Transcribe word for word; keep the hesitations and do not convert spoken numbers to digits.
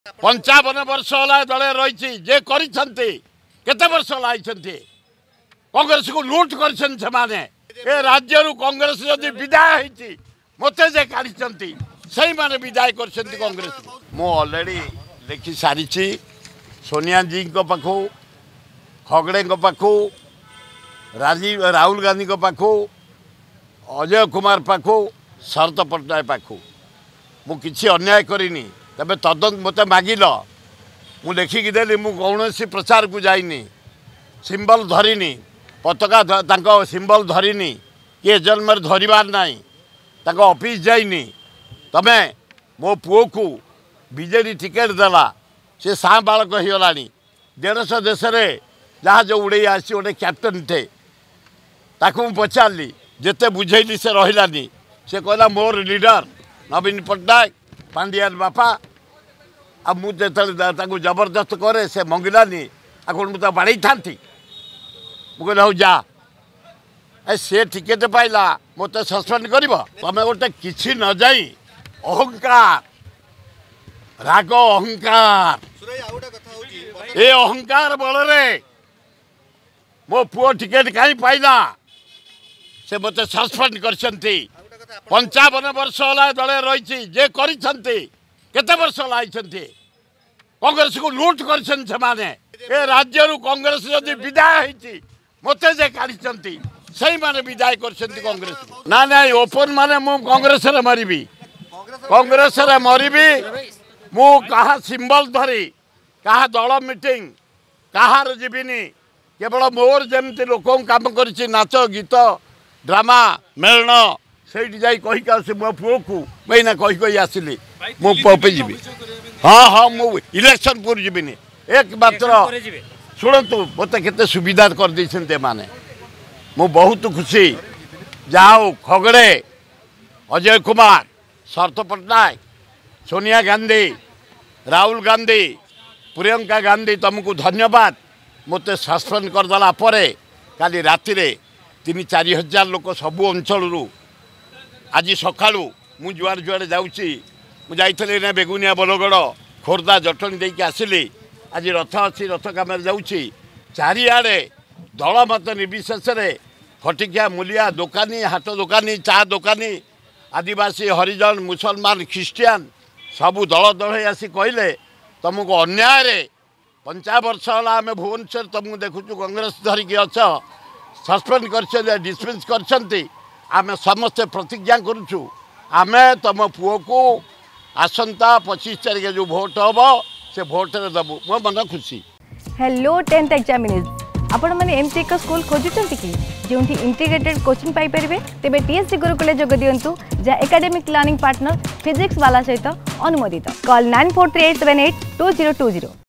पंचावन वर्ष है दल रही जे करते वर्ष लाई कांग्रेस को लुट कर राज्य कांग्रेस जदि विदाय होती मत जे काढ़ी से माने विदाय कर कांग्रेस मु ऑलरेडी लिखि सारी सोनिया जी पाखु खगड़े पाखु राजीव राहुल गांधी पाखु अजय कुमार पाखु शरद पट्टनायक पाखु मु किसी अन्याय करिनी तबे तदंत मत मागिल मु लिखिकी देली मु कौन प्रचार को जाइनी सिंबल धरिनी पताका तांको सिंबल धरिनी किए जन्म धरबार नाई तांको ऑफिस जाइनी तमे मो पुओ को बीजेडी टिकेट देला से सा बालक होगला देश देश में जहाज उड़े आसी गोटे कैप्टेन थे ताकू पचारि जिते बुझेली से रही से कहला मोर लीडर नवीन पट्टनायक पांडियान बापा अब मुझे जबरदस्त करे से मंगलानी आगे मुझे बाड़ी था मुझे हूँ जा ए सी टिकेट पाइला मत सस्पेंड कर तमें गोटे किसी न जाई अहंकार राग अहंकार ए अहंकार बल मो पुओ टिकेट कहीं पाइला से मत सस्पेंड कर पंचावन वर्ष है दल रही जे करते वर्ष लाई कांग्रेस को लुट कर राज्य कांग्रेस जदि विदाय होती मत जे काढ़ी से माने विदाय कर कांग्रेस ना ना ओपन माने मु कांग्रेस रे मरबी कांग्रेस रे मरबी मु कहा सिंबल धरी कहा दल मीटिंग कहार जीविनी केवल मोर जमती लोक काम कर नाच गीत ड्रामा मेलन से कहीकि आस मो पुओ को मुझे कही कही आसली मो जी हाँ हाँ मु इलेक्शन पूर्व जीविनी एक मात्र शुणु मत के सुविधा कर देते माने मु बहुत खुशी जाओ खगड़े अजय कुमार शरद पट्टनायक सोनिया गांधी राहुल गांधी प्रियंका गांधी तुमको धन्यवाद मत सस्पेंड करदेला काली राति तीन चार हजार लोक सबू अंचल आज सका मु जुआड़ जुआड़े जाऊँगी बेगुनिया बलगड़ खोर्धा जटणी देकी आसिली आज रथ अच्छी रथ कम जाऊँगी चारिआडे दल मत निर्विशेष फटिकिया मूलिया दोकानी हाट दोकानी चा दोकानी आदिवासी हरिजन मुसलमान ख्रीस्टियान सबू दल दल आसी कहले तुमको अन्याय पंचावन वर्ष है आम भुवनेश्वर तुमको देखु कांग्रेस धरिकी अच सस्पेंड कर डिसमिस कर आम समस्ते प्रतिज्ञा करुचु आम तुम पुओ को आसंता पच्चीस तारीख जो भोट हम से भोट दबु मो मन खुशी। हेलो टेंथ एग्जामिनीज आपण माने एमसी एक स्कूल खोजुचंती कि जोंठी इंटीग्रेटेड कोचिंग पाई परिबे तेबे टीएससी गुरुकुले जोग दियंतु जा एकेडमिक लर्निंग पार्टनर फिजिक्स वाला सहित अनुमोदित call nine four three eight seven eight two zero two zero.